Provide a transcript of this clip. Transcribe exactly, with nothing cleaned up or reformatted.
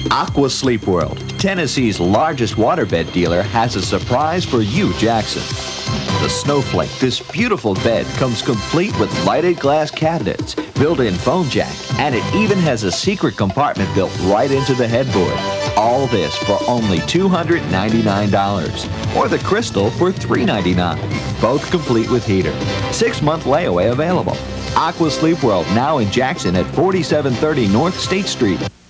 Aqua Sleep World, Tennessee's largest waterbed dealer, has a surprise for you, Jackson. The Snowflake, this beautiful bed, comes complete with lighted glass cabinets, built-in foam jack, and it even has a secret compartment built right into the headboard. All this for only two hundred ninety-nine dollars. Or the Crystal for three hundred ninety-nine dollars. Both complete with heater. Six-month layaway available. Aqua Sleep World, now in Jackson at forty-seven thirty North State Street.